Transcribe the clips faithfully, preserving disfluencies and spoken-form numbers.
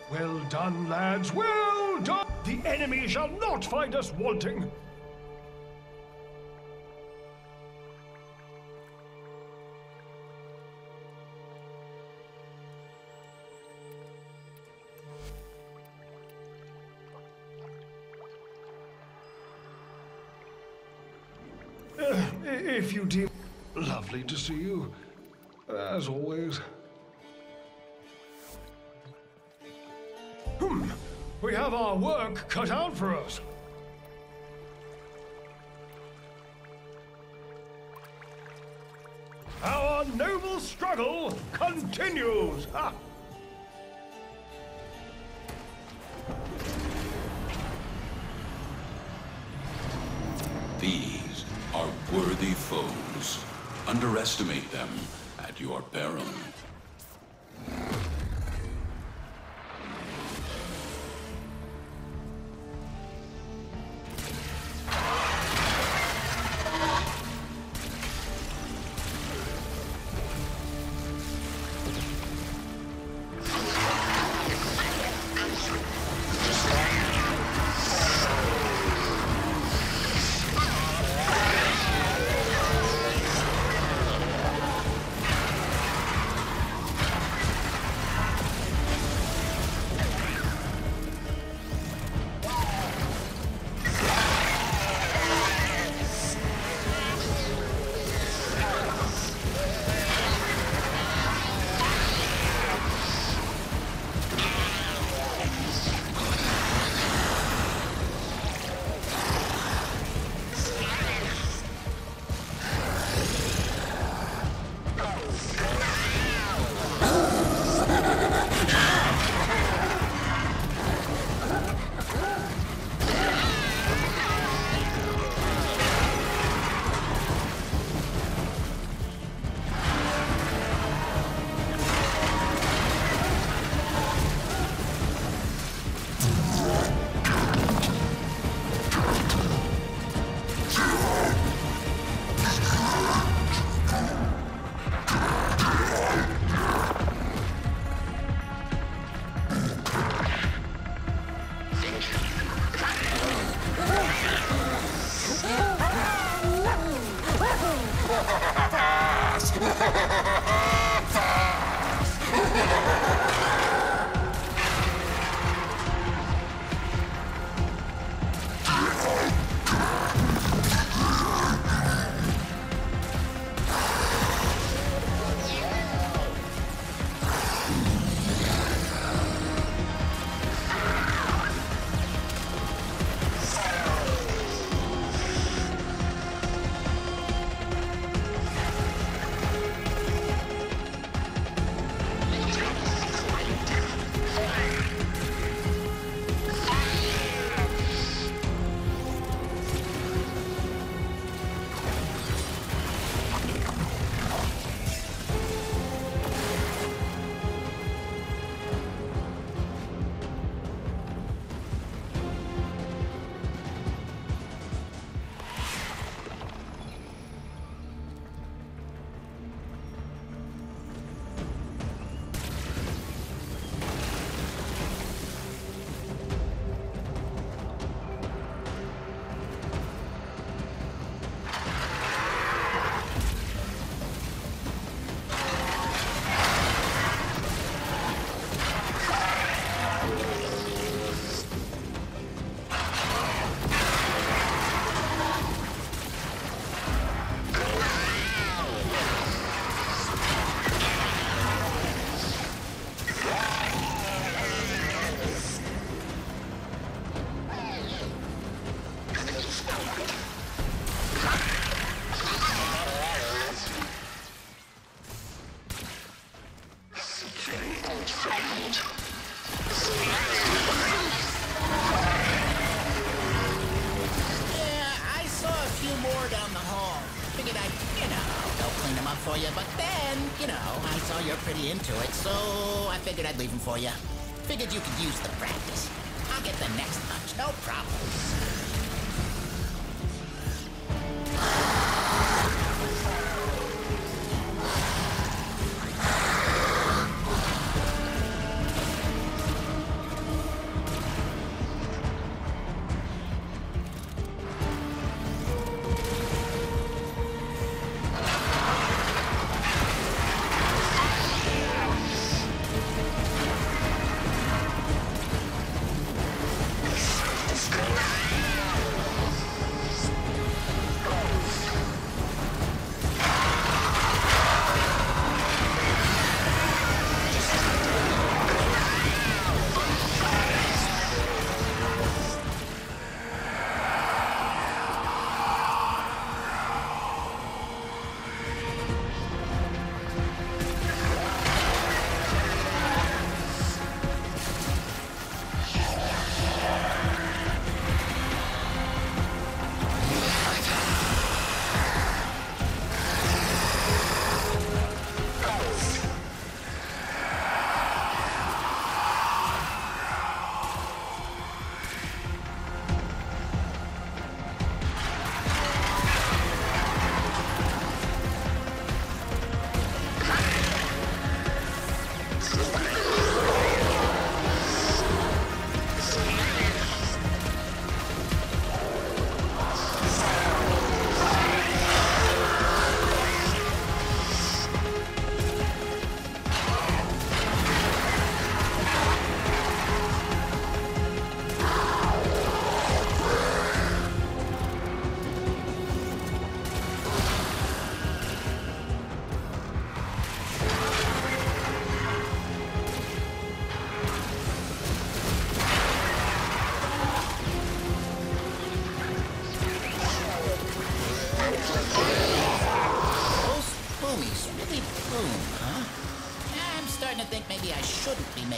Well done, lads, well done! The enemy shall not find us wanting! Uh, if you deem... Lovely to see you, as always. Hmm, we have our work cut out for us. Our noble struggle continues! Ha! These are worthy foes. Underestimate them at your peril. for you, but then, you know, I saw you're pretty into it, so I figured I'd leave them for you. Figured you could use the practice. I'll get the next punch, no problem.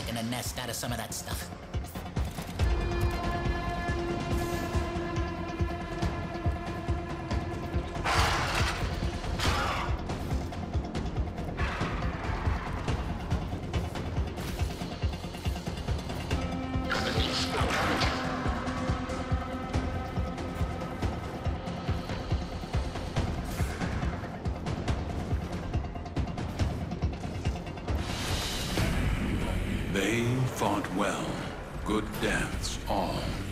making a nest out of some of that stuff. They fought well. Good deaths all.